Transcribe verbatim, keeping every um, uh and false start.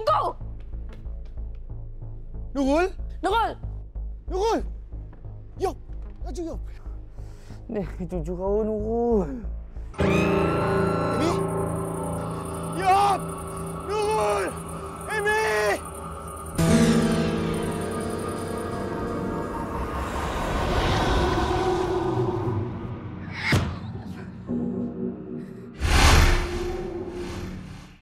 kau! Nurul? Nurul! Nurul! Yop! Laju, Yop! Ni, jujur kau, Nurul. Ini? Yop!